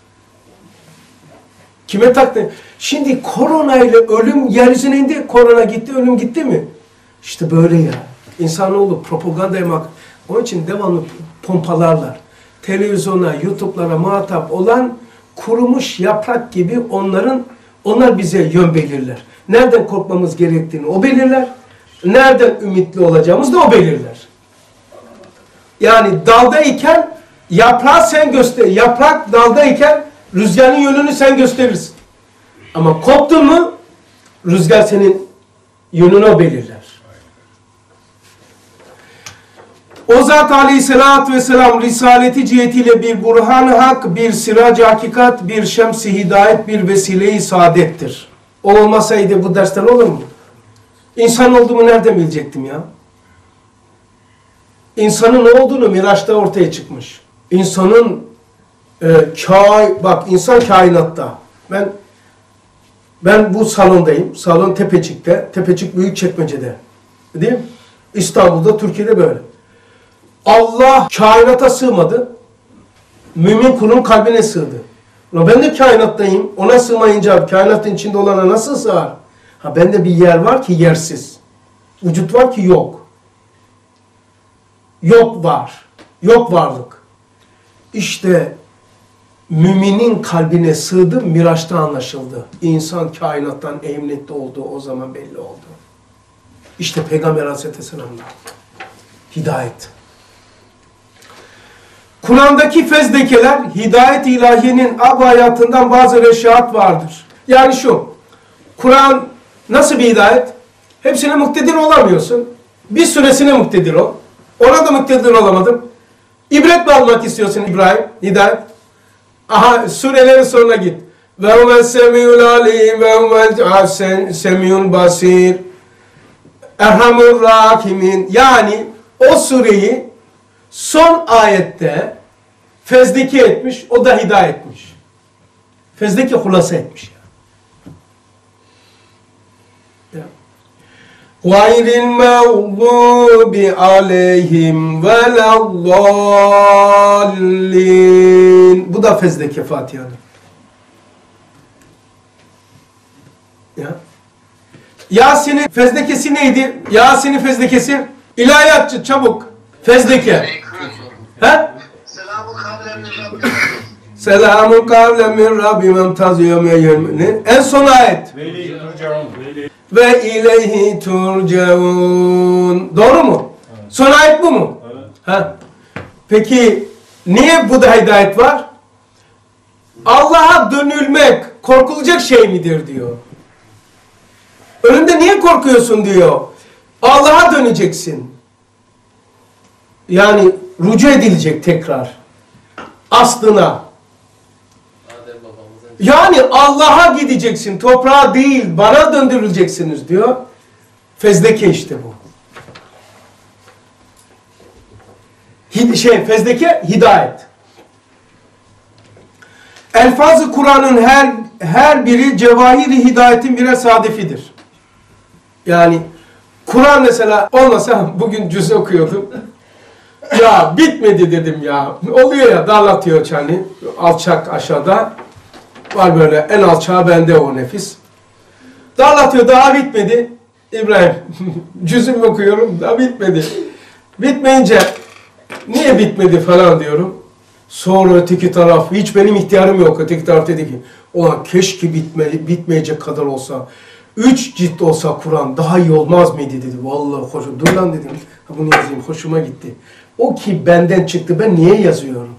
Kime taktı? Şimdi koronayla ölüm yeryüzüne indi. Korona gitti, ölüm gitti mi? İşte böyle ya. İnsanoğlu propaganda yapmak. Onun için devamlı pompalarlar. Televizyona, YouTube'lara muhatap olan kurumuş yaprak gibi onlar bize yön belirler. Nereden korkmamız gerektiğini o belirler. Nereden ümitli olacağımızı da o belirler. Yani daldayken yaprağı sen göster. Yaprak daldayken rüzgarın yönünü sen gösterirsin. Ama koptun mu rüzgar senin yönünü o belirler. O zat aleyhissalatü vesselam risaleti cihetiyle bir burhan-ı hak, bir sirac-ı hakikat, bir şems-i hidayet, bir vesile-i saadettir. O olmasaydı bu dersler olur mu? İnsan olduğumu nereden bilecektim ya? İnsanın ne olduğunu Miraç'ta ortaya çıkmış. İnsanın bak insan kainatta. Ben bu salondayım. Salon Tepecik'te. Tepecik Büyükçekmece'de. Değil mi? İstanbul'da, Türkiye'de böyle. Allah kainata sığmadı. Mümin kulun kalbine sığdı. Ben de kainattayım. Ona sığmayınca kainatın içinde olana nasıl sığar? Bende bir yer var ki yersiz. Vücut var ki yok. Yok var. Yok varlık. İşte müminin kalbine sığdı, Miraç'ta anlaşıldı. İnsan kainattan emniyette olduğu o zaman belli oldu. İşte Peygamber Aleyhisselam'da hidayet. Kur'an'daki fezlekeler, hidayet-i ilahiyenin hayatından bazı reşahat vardır. Yani şu, Kur'an nasıl bir hidayet? Hepsine muktedir olamıyorsun. Bir süresine muktedir ol. Ona da muktedir olamadım. İbret mi almak istiyorsun İbrahim? Hidayet. Aha, surelerin sonuna git. Ve huve semiyul alim ve huve semiyul basir. Erhamur rahimin. Yani o sureyi son ayette fezleke etmiş, o da hidayet etmiş. Fezleke hulasa etmiş. Gayril mağdubi aleyhim veleddallin. Bu da fezleke Fatiha'nın. Yasin'in fezlekesi neydi? Yasin'in fezlekesi ilahiyatçı çabuk. Fezleke. He? Selamun kavlen min Rabbim emtazıyor meyyemini. En son ayet. Ve ileyhi turcaun. Doğru mu? Evet. Son ayet bu mu? Evet. Ha. Peki niye bu da hidayet var? Allah'a dönülmek korkulacak şey midir diyor. Önünde niye korkuyorsun diyor. Allah'a döneceksin. Yani rücu edilecek tekrar. Aslına. Yani Allah'a gideceksin. Toprağa değil, bana döndürüleceksiniz diyor. Fezleke işte bu. Fezleke hidayet. Elfaz-ı Kur'an'ın her biri cevahir-i hidayetin birer sadefidir. Yani Kur'an mesela olmasa bugün cüz okuyordum. Ya bitmedi dedim ya. Oluyor ya, darlatıyor çani. Alçak aşağıda. Var böyle en alçağı bende o nefis. Darlatıyor, daha bitmedi. İbrahim cüzüm okuyorum, daha bitmedi. Bitmeyince niye bitmedi falan diyorum. Sonra öteki taraf, hiç benim ihtiyarım yok. Öteki taraf dedi ki, ulan keşke bitmeyecek kadar olsa. 3 cilt olsa Kur'an daha iyi olmaz mıydı dedi. Vallahi hoşum. Dur lan dedim. Bunu yazayım. Hoşuma gitti. O ki benden çıktı. Ben niye yazıyorum?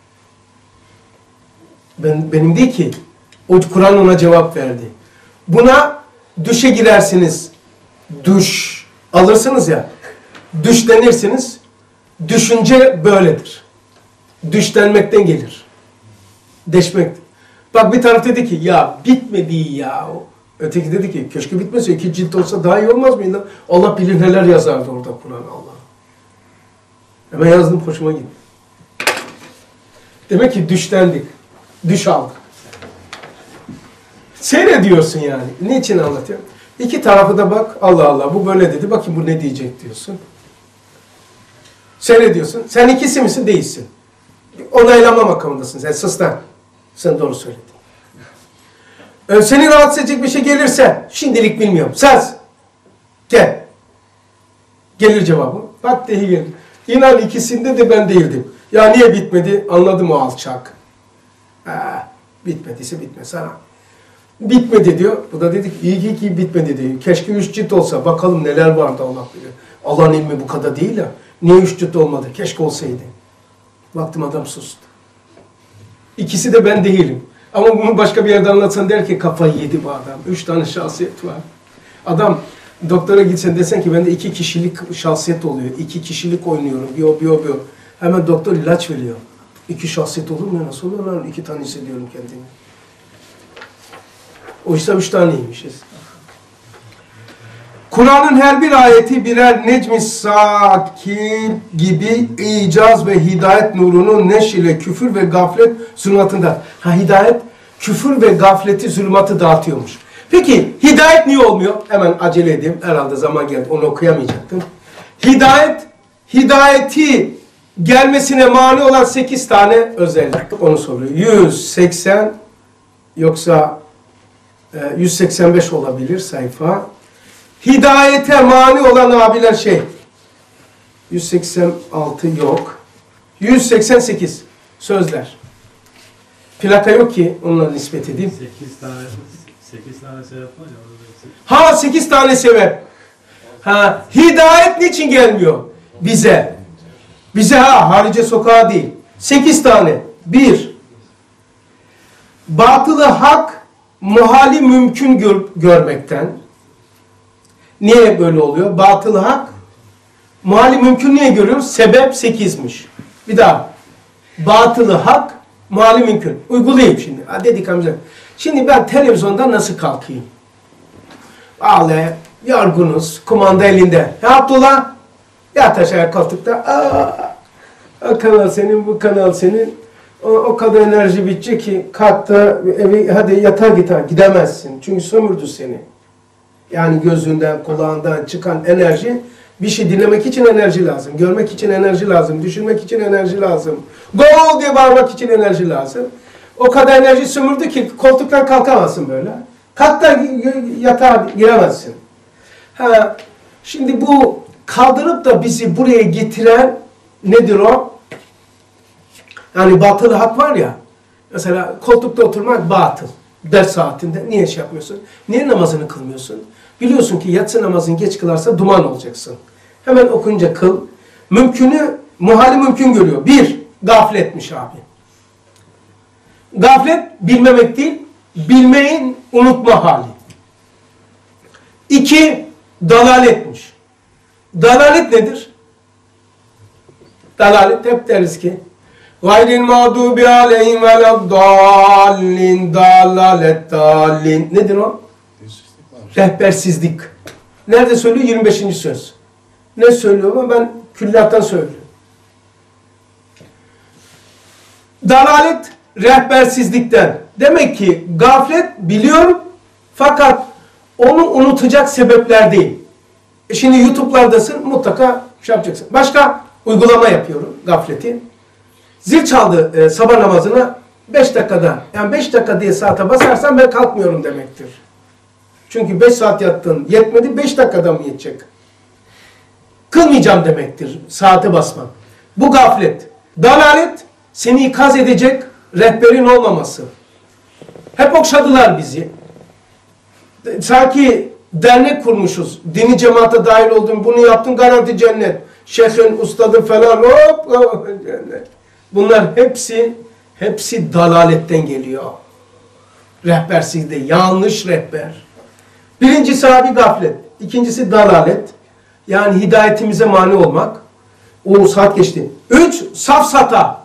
Benim değil ki. O Kur'an ona cevap verdi. Buna düşe girersiniz. Duş alırsınız ya. Düşlenirsiniz. Düşünce böyledir. Düşlenmekten gelir. Deşmek. Bak bir taraf dedi ki ya bitmedi ya. Öteki dedi ki keşke bitmese 2 cilt olsa daha iyi olmaz mıydı? Allah bilir neler yazardı orada Kur'an Allah. Hemen yazdım, hoşuma gitti. Demek ki düşlendik. Düş aldık. Seyrediyorsun yani. Niçin anlatıyorum? İki tarafı da bak. Allah Allah bu böyle dedi. Bakayım bu ne diyecek diyorsun. Seyrediyorsun. Sen ikisi misin? Değilsin. Onaylama makamındasın. Sen sus lan. Sen doğru söyledin. Seni rahatsız edecek bir şey gelirse şimdilik bilmiyorum. Söz. Gel. Gelir cevabı. Bak değil gelir. İnan ikisinde de ben değildim. Ya niye bitmedi? Anladım o alçak. Bitmediyse bitmez sana. Bitmedi diyor. Bu da dedik iyi ki bitmedi diyor. Keşke 3 cilt olsa. Bakalım neler vardı Allah bilir. Allah'ın ilmi bu kadar değil ya. Niye 3 cilt olmadı? Keşke olsaydı. Baktım adam sustu. İkisi de ben değilim. Ama bunu başka bir yerde anlatsan der ki kafayı yedi bu adam. 3 tane şahsiyet var. Adam doktora gitsen desen ki bende 2 kişilik şahsiyet oluyor. 2 kişilik oynuyorum. Bio. Hemen doktor ilaç veriyor. 2 şahsiyet olur mu? Nasıl olur lan? 2 tane hissediyorum kendimi. Oysa 3 taneymişiz. Kur'an'ın her bir ayeti birer necm-i sakin gibi icaz ve hidayet nurunu neş ile küfür ve gaflet zulmatında. Hidayet küfür ve gafleti zulmatı dağıtıyormuş. Peki hidayet niye olmuyor? Hemen acele edeyim. Herhalde zaman geldi. Onu okuyamayacaktım. Hidayeti gelmesine mani olan 8 tane özellik. Onu soruyor. 180 yoksa 185 olabilir sayfa. Hidayete mani olan abiler 186 yok. 188 sözler. Plaka yok ki onunla nispet edeyim. 8 tane sebep var ya. 8 tane sebep. Hidayet niçin gelmiyor? Bize. Harice sokağa değil. 8 tane. 1. Batılı hak muhali mümkün görmekten. Niye böyle oluyor? Batılı hak muhali mümkün niye görüyoruz? Sebep 8'miş. Bir daha. Batılı hak muhali mümkün. Uygulayayım şimdi. Dedik amca. Şimdi ben televizyonda nasıl kalkayım? Vallahi yorgunuz. Kumanda elinde. Ne Abdullah? Yat aşağı koltukta. O kanal senin, bu kanal senin. O kadar enerji bitecek ki kalk da hadi yatağa gidemezsin. Çünkü sömürdü seni. Yani gözünden, kulağından çıkan enerji, bir şey dinlemek için enerji lazım, görmek için enerji lazım, düşünmek için enerji lazım, gol diye bağırmak için enerji lazım. O kadar enerji sömürdü ki koltuktan kalkamazsın böyle. Kalk da yatağa giremezsin. Şimdi bu kaldırıp da bizi buraya getiren nedir o? Yani batılı hak var ya, mesela koltukta oturmak batıl. Ders saatinde niye yapmıyorsun? Niye namazını kılmıyorsun? Biliyorsun ki yatsı namazını geç kılarsa duman olacaksın. Hemen okunca kıl. Muhali mümkün görüyor. 1. Gafletmiş abi. Gaflet bilmemek değil, bilmeyin unutma hali. 2. Dalaletmiş. Dalalet nedir? Dalalet hep deriz ki gayril mağdubi aleyhim veleddallin dalalet dallin. Nedir o? Rehbersizlik. Nerede söylüyor? 25. söz. Ne söylüyor ama ben külliyattan söylüyorum. Dalalet rehbersizlikten. Demek ki gaflet biliyorum fakat onu unutacak sebepler değil. Şimdi YouTube'lardasın mutlaka yapacaksın. Başka uygulama yapıyorum gafleti. Zil çaldı sabah namazına 5 dakikada. Yani 5 dakika diye saate basarsan ben kalkmıyorum demektir. Çünkü 5 saat yattın yetmedi 5 dakikada mı yetecek? Kılmayacağım demektir saate basmak. Bu gaflet. Dalalet seni ikaz edecek rehberin olmaması. Hep okşadılar bizi. Sanki dernek kurmuşuz. Dini cemaate dahil oldun, bunu yaptın garanti cennet. Şeyhin, ustadın falan hop cennet. Bunlar hepsi dalaletten geliyor. Rehbersizde yanlış rehber. Birincisi abi gaflet. İkincisi dalalet. Yani hidayetimize mani olmak. O saat geçti. 3. Safsata.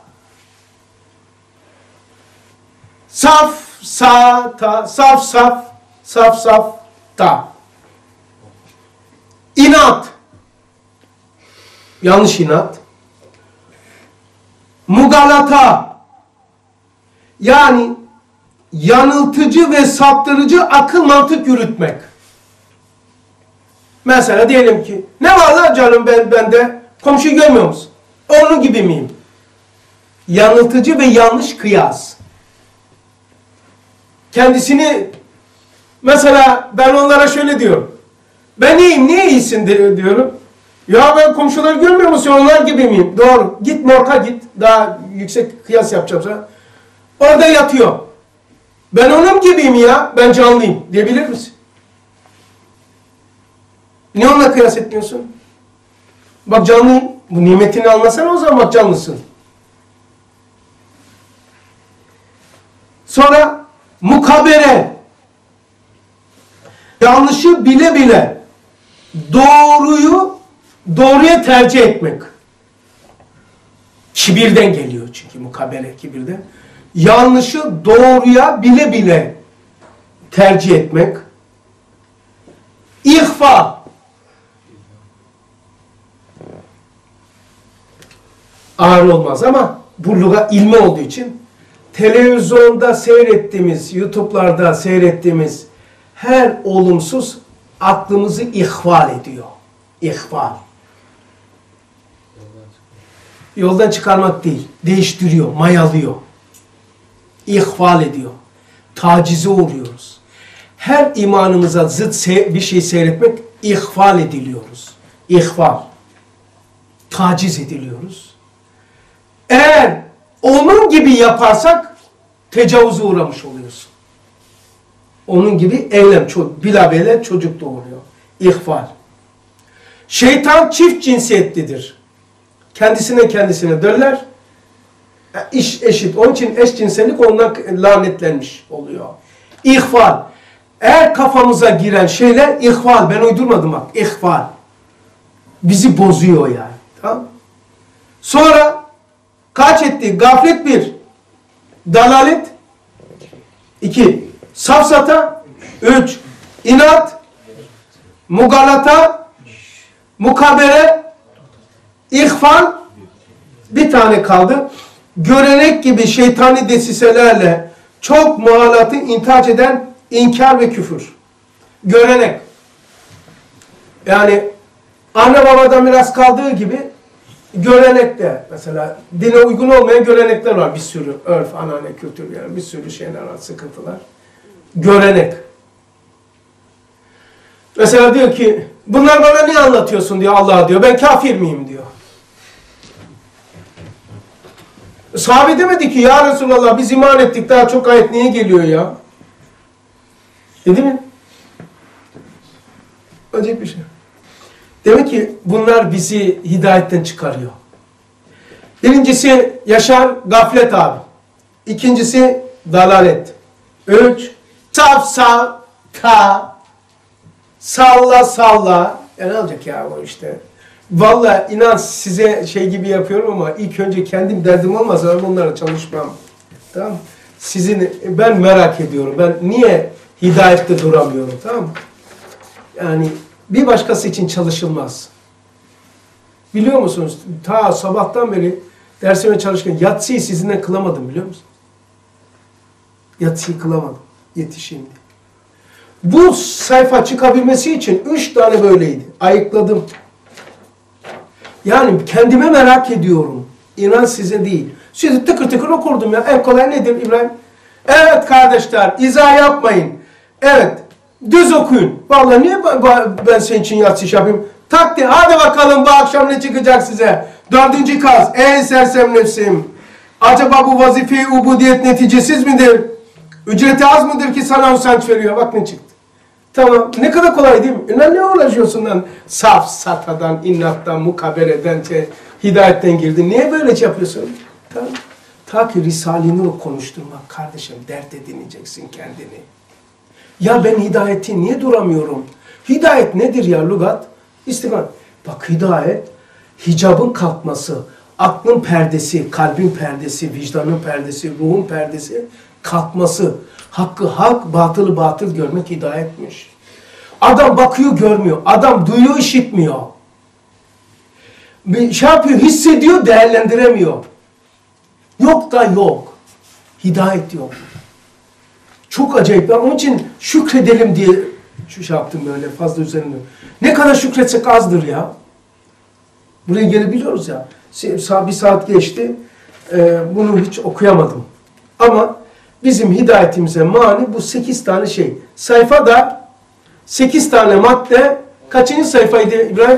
Safsafta. İnat. Yanlış inat. Mugalata. Yani yanıltıcı ve saptırıcı akıl mantık yürütmek. Mesela diyelim ki ne var lan canım bende komşuyu görmüyor musun? Onun gibi miyim? Yanıltıcı ve yanlış kıyas. Kendisini mesela ben onlara şöyle diyorum. Ben iyiyim, niye iyisin diyorum. Ya ben komşuları görmüyor musun? Onlar gibi miyim? Doğru. Git morga git. Daha yüksek kıyas yapacağım sana. Orada yatıyor. Ben onun gibiyim ya. Ben canlıyım. Diyebilir misin? Niye onunla kıyas etmiyorsun? Bak canlıyım. Bu nimetini almasana o zaman bak canlısın. Sonra mukabele. Yanlışı bile bile doğruya tercih etmek. Kibirden geliyor çünkü mukabele kibirden. Yanlışı doğruya bile bile tercih etmek. İhfa. Ağır olmaz ama bu ilmi olduğu için televizyonda seyrettiğimiz, YouTube'larda seyrettiğimiz her olumsuz aklımızı ihval ediyor. İhval. Yoldan çıkarmak değil, değiştiriyor, mayalıyor. İhval ediyor. Tacize uğruyoruz. Her imanımıza zıt bir şey seyretmek ihval ediliyoruz. İhval. Taciz ediliyoruz. Eğer onun gibi yaparsak tecavüze uğramış oluyorsun. Onun gibi eylem, bilabele çocuk doğuruyor. İhval. Şeytan çift cinsiyetlidir. Kendisine döller. İş eşit. Onun için eşcinsellik ondan lanetlenmiş oluyor. İhval. Eğer kafamıza giren şeyler ihval. Ben uydurmadım bak. İhval. Bizi bozuyor yani. Tamam. Sonra kaç etti? Gaflet 1. Dalalet 2. Safsata 3. İnat, mugalata, mukabele, ihfal, bir tane kaldı. Görenek gibi şeytani desiselerle çok muhalatı intihac eden inkar ve küfür. Görenek. Yani anne babadan biraz kaldığı gibi görenekte mesela dine uygun olmayan görenekler var. Bir sürü örf, anane, kültür yani bir sürü şeyler var, sıkıntılar. Görenek. Mesela diyor ki bunlar bana niye anlatıyorsun diyor Allah diyor. Ben kafir miyim diyor. Sahabe demedi ki ya Resulallah biz iman ettik daha çok ayet niye geliyor ya? Dedi mi? Acayip bir şey. Demek ki bunlar bizi hidayetten çıkarıyor. Birincisi yaşar gaflet abi. İkincisi dalalet. 3 salla. Ne olacak ya o işte. Vallahi inan size şey gibi yapıyorum ama ilk önce kendim derdim olmasa ben bunlara çalışmam. Tamam. Ben merak ediyorum. Ben niye hidayette duramıyorum, tamam mı? Yani bir başkası için çalışılmaz. Biliyor musunuz? Ta sabahtan beri dersime çalışırken yatsıyı sizinle kılamadım biliyor musunuz? Yatsıyı kılamadım. Yetişeyim diye. Bu sayfa çıkabilmesi için 3 tane böyleydi. Ayıkladım. Yani kendime merak ediyorum. İnan size değil. Sizi tıkır tıkır okurdum ya. En kolay nedir İbrahim? Evet kardeşler, izah yapmayın. Evet, düz okuyun. Vallahi niye ben senin için yatsı iş yapayım? Takdir, hadi bakalım bu akşam ne çıkacak size? 4. kaz, ey sersem nefsim. Acaba bu vazife-i ubudiyet neticesiz midir? Ücreti az mıdır ki sana usanç veriyor? Bak ne çıktı. Tamam, ne kadar kolay değil mi? Ne uğraşıyorsun lan? Saf, satadan, innattan, mukabeleden, hidayetten girdin. Niye böyle yapıyorsun? Tamam. Ta ki Risale-i Nur'u konuşturmak kardeşim, dert edineceksin kendini. Ya ben hidayeti niye duramıyorum? Hidayet nedir ya lügat? İstikamет. Bak hidayet, hicabın kalkması, aklın perdesi, kalbin perdesi, vicdanın perdesi, ruhun perdesi kalkması. Hakkı hak, batılı batıl görmek hidayetmiş. Adam bakıyor görmüyor, adam duyuyor işitmiyor. Bir şey yapıyor, hissediyor değerlendiremiyor. Yok da yok. Hidayet diyor. Çok acayip. Ben onun için şükredelim diye şu şey yaptım böyle fazla üzerinde. Ne kadar şükretsek azdır ya. Buraya gelebiliyoruz ya. Bir saat geçti. Bunu hiç okuyamadım. Ama bizim hidayetimize mani bu 8 tane şey. Sayfada 8 tane madde. Kaçıncı sayfaydı İbrahim?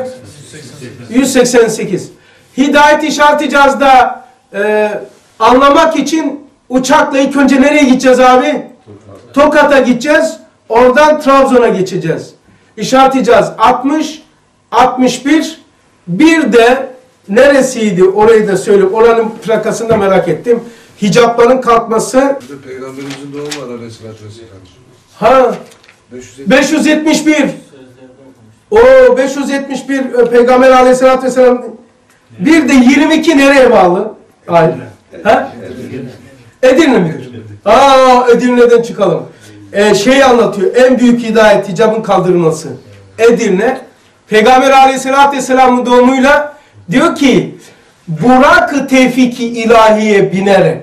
188. Hidayet işareti cihazda anlamak için uçakla ilk önce nereye gideceğiz abi? Tokat'a gideceğiz. Oradan Trabzon'a geçeceğiz. İşaret cihaz 60, 61. Bir de neresiydi? Orayı da söyleyeyim. Oranın plakasını da merak ettim. Hicapların kalkması. Peygamberimizin doğumu var aleyhissalatü vesselam. Ha. 571. 571. O 571 Peygamber aleyhissalatü vesselam. Bir de 22 nereye bağlı? Aynen. Ha? Edirne midir? Edirne'den çıkalım. Şeyi anlatıyor. En büyük hidayet hicabın kaldırılması. Edirne. Peygamber aleyhissalatü vesselamın doğumuyla diyor ki Burak-ı tevfik-i ilahiye binerek.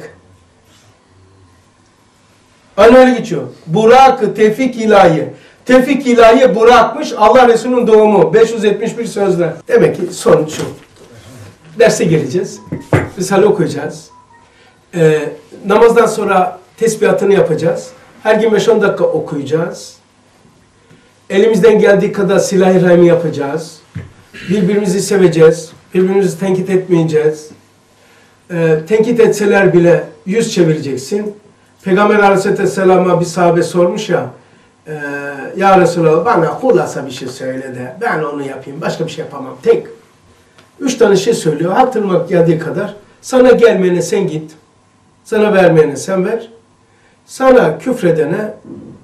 Hani öyle geçiyor. Burak-ı tevfik ilahiye. Tevfik ilahiye Burak'mış. Allah Resulü'nün doğumu. 571 sözler. Demek ki sonuç şu. Derse geleceğiz. Risale okuyacağız. Namazdan sonra tesbihatını yapacağız. Her gün 5-10 dakika okuyacağız. Elimizden geldiği kadar silah-ı rahmi yapacağız. Birbirimizi seveceğiz. Birbirimizi tenkit etmeyeceğiz. Tenkit etseler bile yüz çevireceksin. Peygamber Aleyhisselam'a bir sahabe sormuş ya, Ya Resulallah bana hulasa bir şey söyle de ben onu yapayım. Başka bir şey yapamam. Tek. 3 tane şey söylüyor. Hatırlamak geldiği kadar. Sana gelmeyene sen git. Sana vermeyene sen ver. Sana küfredene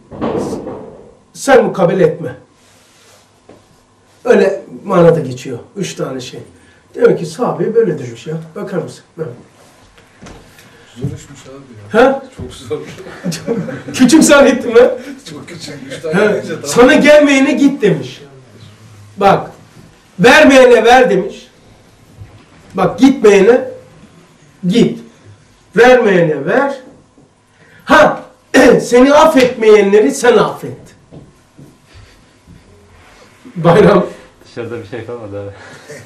sen mukabele etme. Öyle manada geçiyor. 3 tane şey. Demek ki sahabe böyle demiş ya. Bakar mısın? Zor işmiş abi ya. Ha? Çok zor. Küçük zannettim ha? Çok küçük. 3 tane deyince tamam. Sana gelmeyene git demiş. Bak. Vermeyene ver demiş. Bak gitmeyene git. Vermeyene ver. Ha! Seni affetmeyenleri sen affet. Bayram. Dışarıda bir şey kalmadı abi.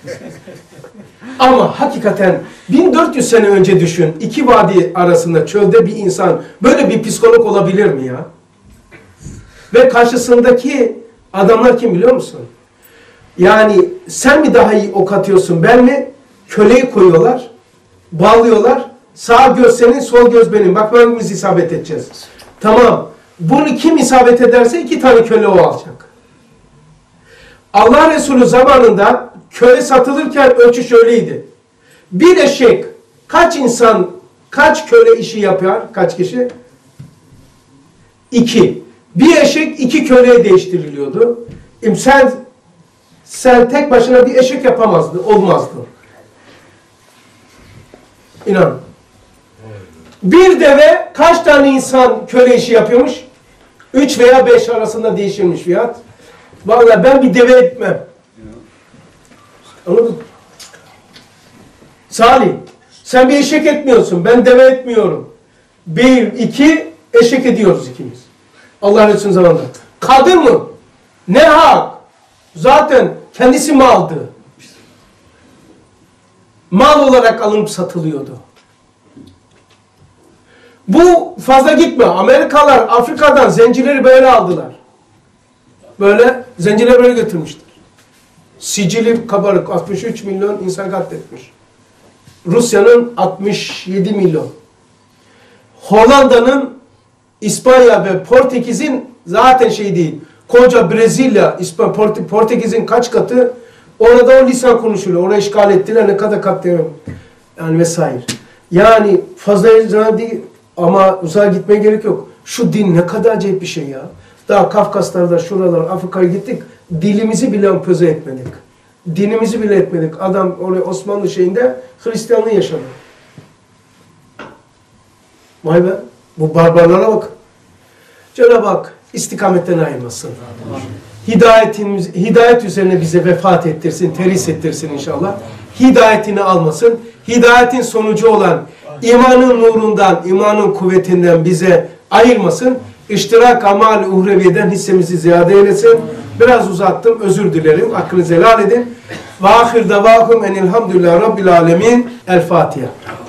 Ama hakikaten 1400 sene önce düşün. 2 vadi arasında çölde bir insan böyle bir psikolog olabilir mi ya? Ve karşısındaki adamlar kim biliyor musun? Yani sen mi daha iyi ok atıyorsun ben mi? Köleyi koyuyorlar. Bağlıyorlar. Sağ göz senin, sol göz benim. Bak hangimiz isabet edeceğiz. Tamam. Bunu kim isabet ederse 2 tane köle o alacak. Allah Resulü zamanında köle satılırken ölçü şöyleydi. Bir eşek kaç insan, kaç köle işi yapar? Kaç kişi? 2. Bir eşek 2 köleye değiştiriliyordu. Sen tek başına bir eşek yapamazdın, olmazdı. İnan. Bir deve kaç tane insan köle işi yapıyormuş? 3 veya 5 arasında değişirmiş fiyat. Vallahi ben bir deve etmem. Anladın? Salih, sen bir eşek etmiyorsun. Ben deve etmiyorum. 1, 2, eşek ediyoruz ikimiz. Allah Resulü zamanında. Kadın mı? Ne hak? Zaten kendisi maldı. Mal olarak alınıp satılıyordu. Bu fazla gitme. Amerikalılar Afrika'dan zencileri böyle aldılar. Böyle zencileri böyle götürmüşler. Sicili kabarık 63 milyon insan katletmiş. Rusya'nın 67 milyon. Hollanda'nın, İspanya ve Portekiz'in zaten şey değil. Koca Brezilya, Portekiz'in kaç katı orada o lisan konuşuluyor. Orayı işgal ettiler ne kadar katliam. Yani vesaire. Yani fazla değil ama uzağa gitmeye gerek yok. Şu din ne kadar acayip bir şey ya. Daha Kafkaslar'da, şuralar, Afrika'ya gittik. Dilimizi bile empoze etmedik. Dinimizi bile etmedik. Adam oraya Osmanlı şeyinde Hristiyanlığı yaşadı. Vay be. Bu barbarlara bak. Cenab-ı Hak istikametten ayırmasın. Hidayet üzerine bize vefat ettirsin, teris ettirsin inşallah. hidayetini almasın. Hidayetin sonucu olan imanın nurundan, imanın kuvvetinden bize ayırmasın. İştirak amal-i uhreviyeden hissemizi ziyade eylesin. Biraz uzattım, özür dilerim. Hakkınızı helal edin. Ve ahir davahum enilhamdülillahi rabbil alemin. El Fatiha.